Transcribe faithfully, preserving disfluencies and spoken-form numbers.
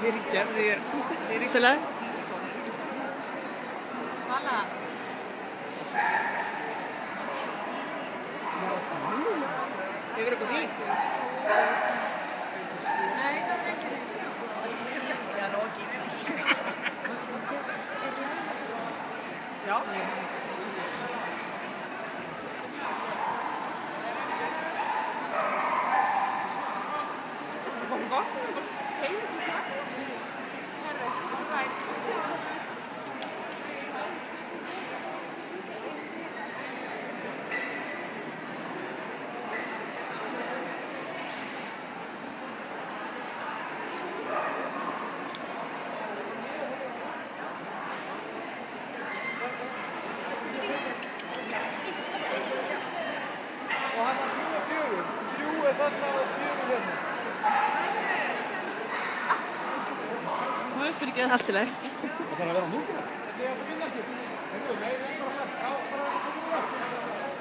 Fyrirgerðir. Fyrirgerðir. Hvala. Hefur eitthvað því? Nei, það er ekki. Já, nú ekki. Já. Það kom gott. Heiður sem það. Herðu, rætt. Hvað fyrir ekki það hættileg? Það þarf að vera núna. Það er að vinna ekki.